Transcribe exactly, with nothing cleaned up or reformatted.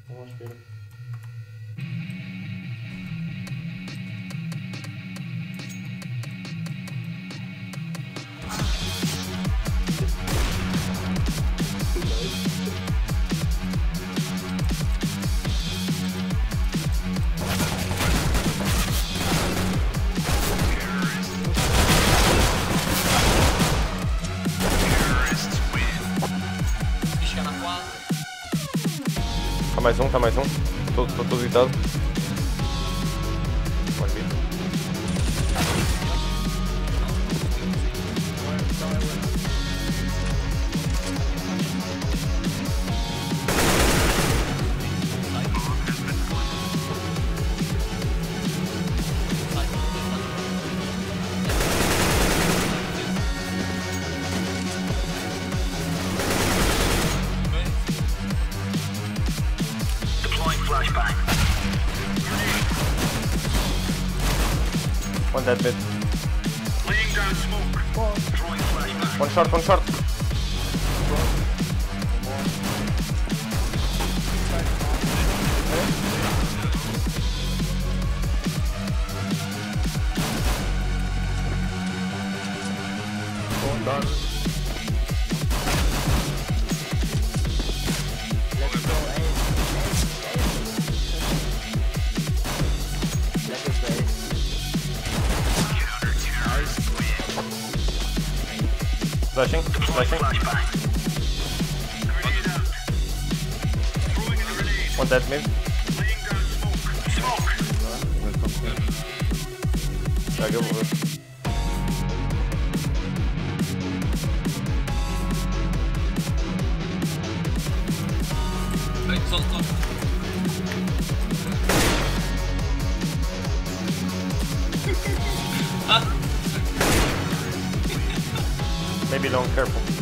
Vamos spelen. Tá mais um, tá mais um. Tô, tô, tô deitado. One beat. Flashbang. One dead mid. Laying down smoke. Throwing flashbang. One short, one short. One done. Let's go, A. Let's go, A. Flashing, flashing. One dead mid. Yeah, go over. Maybe long, careful.